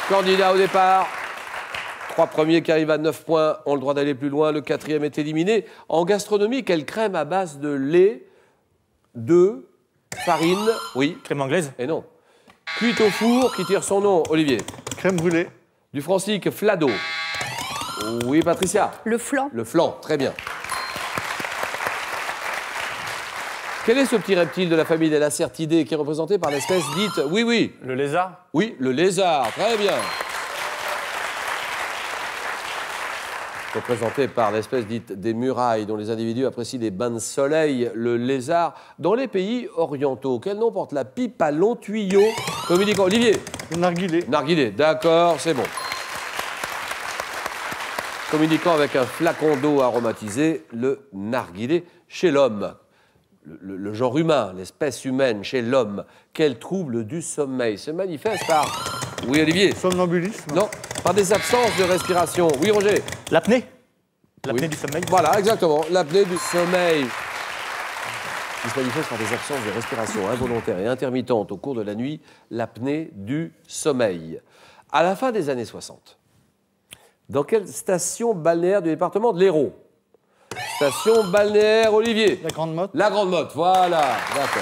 Candidat au départ. 3 premiers qui arrivent à 9 points ont le droit d'aller plus loin. Le 4e est éliminé. En gastronomie, quelle crème à base de lait, d'œufs, farine, oui. Crème anglaise? Et non. Cuite au four, qui tire son nom, Olivier. Crème brûlée. Du francique, Flado. Oui, Patricia. Le flan. Le flan, très bien. Quel est ce petit reptile de la famille des Lacertidés qui est représenté par l'espèce dite... Oui, oui. Le lézard? Oui, le lézard, très bien. Représenté par l'espèce dite des murailles, dont les individus apprécient les bains de soleil, le lézard. Dans les pays orientaux, quel nom porte la pipe à long tuyau communiquant? Olivier. Le narguilé. Narguilé, d'accord, c'est bon. Communiquant avec un flacon d'eau aromatisé, le narguilé. Chez l'homme, le genre humain, l'espèce humaine, chez l'homme, quel trouble du sommeil se manifeste par... Oui, Olivier. Somnambulisme. Non, par des absences de respiration. Oui, Roger. L'apnée? L'apnée Oui. du sommeil? Voilà, exactement. L'apnée du sommeil. Qui se manifeste par des absences de respiration involontaires et intermittentes au cours de la nuit. L'apnée du sommeil. À la fin des années 60, dans quelle station balnéaire du département de l'Hérault? Station balnéaire, Olivier. La Grande Motte. La Grande Motte, voilà, d'accord.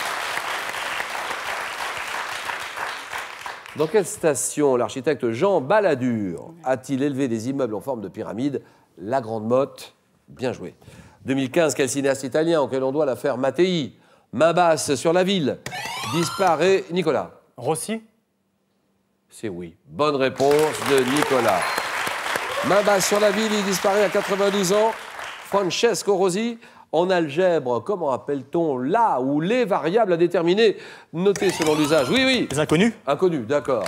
Dans quelle station l'architecte Jean Balladur a-t-il élevé des immeubles en forme de pyramide? La Grande Motte, bien joué. 2015, quel cinéaste italien auquel on doit l'affaire Mattei? Main basse sur la ville. Disparaît Nicolas. Rossi? C'est oui. Bonne réponse de Nicolas. Main basse sur la ville, il disparaît à 92 ans. Francesco Rosi. En algèbre, comment appelle-t-on là ou les variables à déterminer, notées selon l'usage? Oui, oui. Les inconnus? Inconnus, d'accord.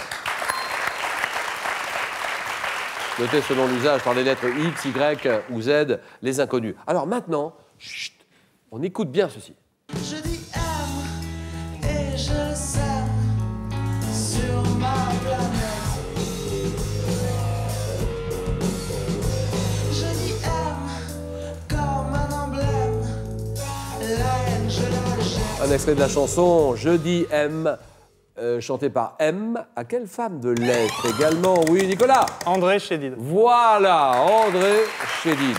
Notées selon l'usage par les lettres X, Y ou Z, les inconnus. Alors maintenant, chut, on écoute bien ceci. Je dis aime et je sème sur ma planète. Je dis aime comme un emblème. La haine, je la jette. Un extrait de la chanson Je dis M, chantée par M. À quelle femme de lettres également? Oui, Nicolas. André Chédid. Voilà, André Chédid.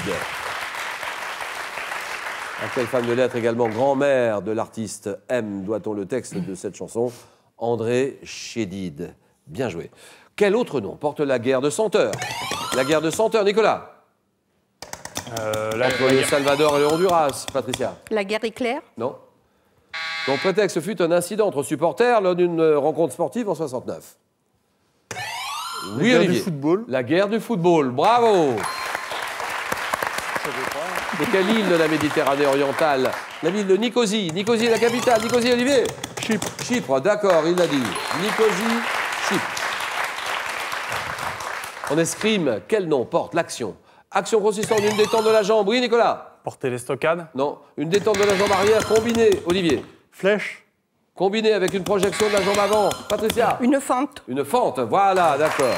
À quelle femme de lettres également grand-mère de l'artiste M doit-on le texte de cette chanson? André Chédid. Bien joué. Quel autre nom porte la guerre de Senteur? La guerre de Senteur, Nicolas. Entre le Salvador et le Honduras, Patricia. La guerre éclair. Non. Son prétexte fut un incident entre supporters lors d'une rencontre sportive en 69. Oui, guerre Olivier. du football. La guerre du football, bravo. Et quelle île de la Méditerranée orientale? La ville de Nicosie. Nicosie est la capitale. Nicosie, Olivier. Chypre. Chypre, d'accord, il l'a dit. Nicosie, Chypre. En escrime, quel nom porte l'action? Action consistant en une détente de la jambe. Oui, Nicolas. Porter les stockades? Non, une détente de la jambe arrière combinée. Olivier. Flèche. Combinée avec une projection de la jambe avant. Patricia. Une fente. Une fente, voilà, d'accord.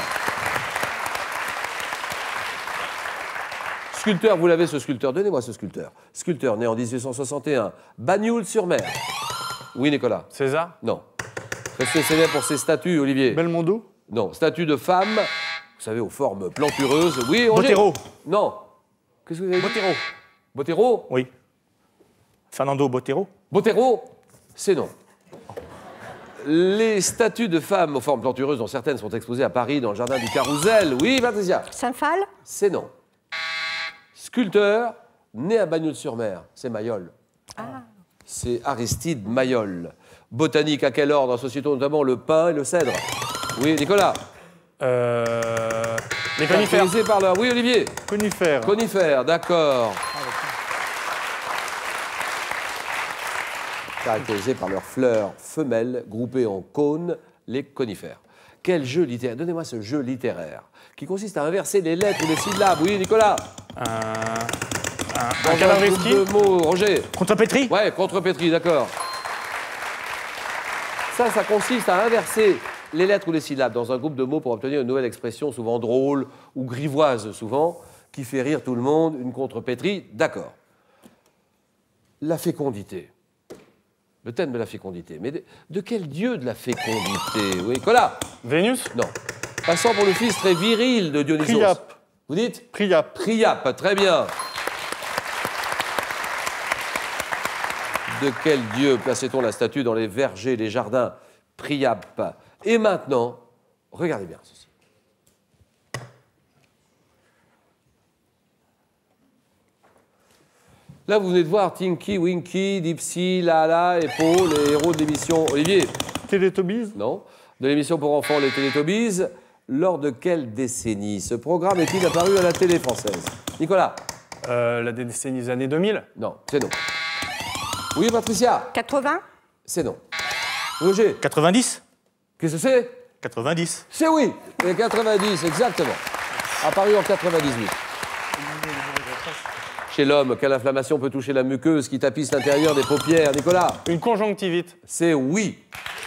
Sculpteur, vous l'avez ce sculpteur, donnez-moi ce sculpteur. Sculpteur né en 1861, Bagnoul-sur-Mer. Oui, Nicolas. César? Non. Resté célèbre pour ses statues, Olivier. Belmondo. Non, statues de femmes, vous savez, aux formes plantureuses. Oui, Roger. Botero. Non. Qu'est-ce que vous avez dit? Botero. Botero? Oui. Fernando Botero? Botero, c'est non. Les statues de femmes aux formes plantureuses, dont certaines sont exposées à Paris dans le jardin du Carrousel. Oui, Patricia. Saint-Phal. C'est non. Sculpteur, né à Bagnoul-sur-Mer, c'est Mayol. C'est Aristide Mayol. Botanique à quel ordre, associant notamment le pin et le cèdre? Oui, Nicolas. Les conifères. Caractérisé par leur... Oui, Olivier. Conifère. Conifères, d'accord. Caractérisés par leurs fleurs femelles groupées en cônes, les conifères. Quel jeu littéraire? Donnez-moi ce jeu littéraire qui consiste à inverser les lettres ou les syllabes. Oui, Nicolas. Un Dans calendrier. groupe de mots, Roger. Contrepétrie? Ouais, contrepétrie, d'accord. Ça consiste à inverser les lettres ou les syllabes dans un groupe de mots pour obtenir une nouvelle expression, souvent drôle ou grivoise, souvent, qui fait rire tout le monde. Une contrepétrie, d'accord. La fécondité. Le thème de la fécondité. Mais de quel dieu de la fécondité? Oui, Nicolas. Vénus? Non. Passant pour le fils très viril de Dionysos. Priape. Vous dites Priape. Priape, très bien. De quel dieu plaçait-on la statue dans les vergers, les jardins? Priape. Et maintenant, regardez bien ceci. Là, vous venez de voir Tinky, Winky, Dipsy, Lala et Paul, les héros de l'émission. Olivier? Télétobies. Non. De l'émission pour enfants, les Télétobies. Lors de quelle décennie ce programme est-il apparu à la télé française? Nicolas? La décennie des années 2000. Non, c'est non. Oui, Patricia? 80. C'est non. Roger? 90. Qu'est-ce que c'est? 90. C'est oui. Les 90, exactement. Apparu en 98. Chez l'homme, quelle inflammation peut toucher la muqueuse qui tapisse l'intérieur des paupières? Nicolas? Une conjonctivite. C'est oui.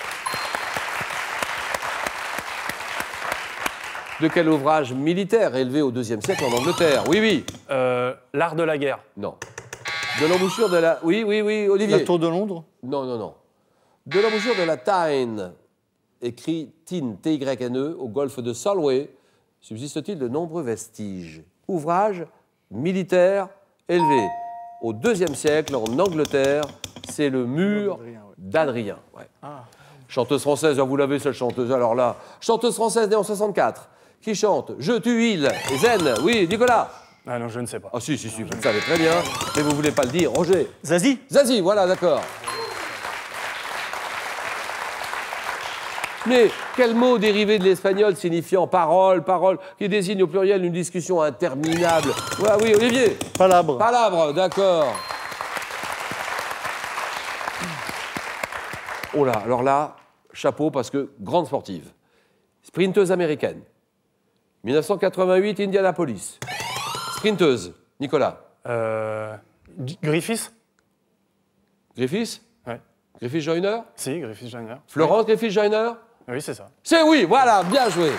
De quel ouvrage militaire élevé au IIe siècle en Angleterre? Oui, oui. L'art de la guerre. Non. De l'embouchure de la... Oui, oui, oui, Olivier. La Tour de Londres. Non, non, non. De l'embouchure de la Tyne, écrit Tyne, T-Y-N-E, au golfe de Solway, subsiste-t-il de nombreux vestiges? Ouvrage militaire élevé au IIe siècle en Angleterre, c'est le mur d'Adrien. Ouais. Chanteuse française, vous l'avez cette chanteuse, alors là. Chanteuse française née en 64, qui chante Je tue il et Zen. Oui, Nicolas? Ah non, je ne sais pas. Ah si, si, si, vous le savez très bien, mais vous ne voulez pas le dire. Roger? Zazie. Zazie, voilà, d'accord. Mais quel mot dérivé de l'espagnol signifiant parole, parole, qui désigne au pluriel une discussion interminable? Ouais, oui, Olivier? Palabre. Palabre, d'accord. Oh là, alors là, chapeau parce que grande sportive. Sprinteuse américaine. 1988, Indianapolis. Sprinteuse, Nicolas. Griffiths. Griffiths? Ouais. Griffiths Joyner? Si, Griffiths Joyner. Florence Griffiths Joyner? Oui, c'est ça. C'est oui, voilà, bien joué.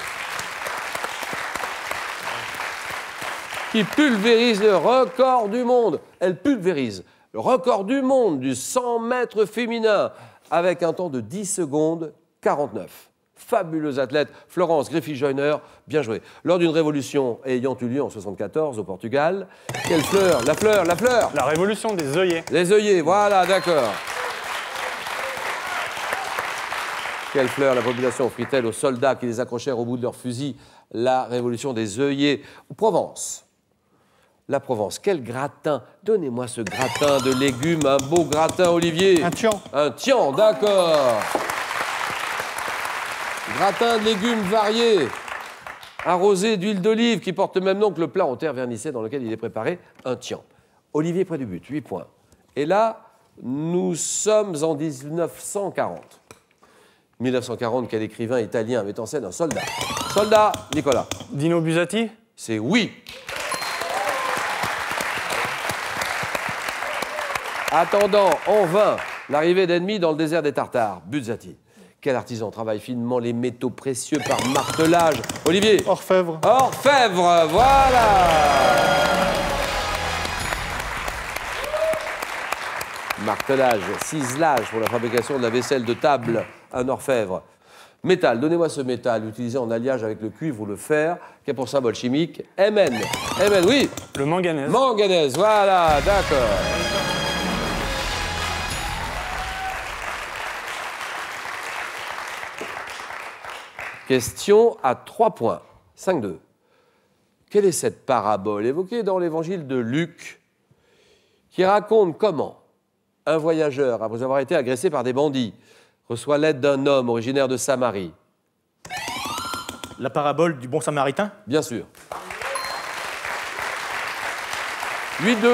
Qui pulvérise le record du monde. Elle pulvérise le record du monde du 100 mètres féminin avec un temps de 10 secondes 49. Fabuleuse athlète, Florence Griffiths-Joyner, bien joué. Lors d'une révolution ayant eu lieu en 1974 au Portugal, quelle fleur? La fleur, la fleur? La révolution des œillets. Les œillets, voilà, d'accord. Quelle fleur la population offrit-elle aux soldats qui les accrochèrent au bout de leur fusil? La révolution des œillets. Provence. La Provence, quel gratin? Donnez-moi ce gratin de légumes, un beau gratin, Olivier. Un tian. Un tian, d'accord. Gratin de légumes variés, arrosé d'huile d'olive qui porte le même nom que le plat en terre vernissée dans lequel il est préparé, un tian. Olivier près du but, 8 points. Et là, nous sommes en 1940. 1940, quel écrivain italien met en scène un soldat? Soldat, Nicolas. Dino Buzzati. C'est oui. Attendant en vain l'arrivée d'ennemis dans le désert des Tartares, Buzzati. Quel artisan travaille finement les métaux précieux par martelage? Olivier? Orfèvre. Orfèvre, voilà. Martelage, ciselage pour la fabrication de la vaisselle de table, un orfèvre. Métal, donnez-moi ce métal utilisé en alliage avec le cuivre ou le fer, qui a pour symbole chimique Mn. Mn, oui. Le manganèse. Manganèse, voilà, d'accord. Question à 3 points. 5-2. Quelle est cette parabole évoquée dans l'évangile de Luc qui raconte comment un voyageur, après avoir été agressé par des bandits, reçoit l'aide d'un homme originaire de Samarie? La parabole du bon samaritain. Bien sûr. 8-2.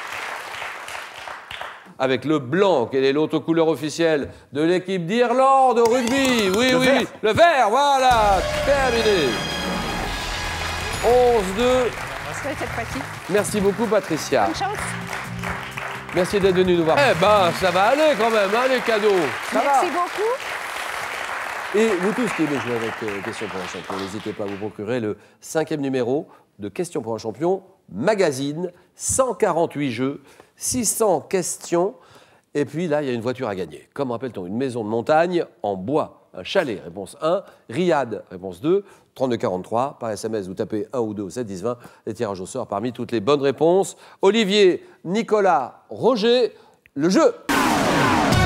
Avec le blanc, quelle est l'autre couleur officielle de l'équipe d'Irlande au rugby? Oui, oui, vert. le vert, voilà, terminé. 11-2. C'est cette fois-ci. Merci beaucoup, Patricia. Bonne chance. Merci d'être venu nous voir. Eh ben, ça va aller quand même, hein, les cadeaux. Ça Merci va. beaucoup. Et vous tous qui aimez jouer avec Questions pour un champion, n'hésitez pas à vous procurer le 5e numéro de Questions pour un champion, magazine, 148 jeux, 600 questions. Et puis là, il y a une voiture à gagner. Comment appelle-t-on une maison de montagne en bois? un chalet, réponse 1. Riyad, réponse 2. 32-43. Par SMS, vous tapez 1 ou 2 au 7-10-20. Les tirages au sort parmi toutes les bonnes réponses. Olivier, Nicolas, Roger, le jeu.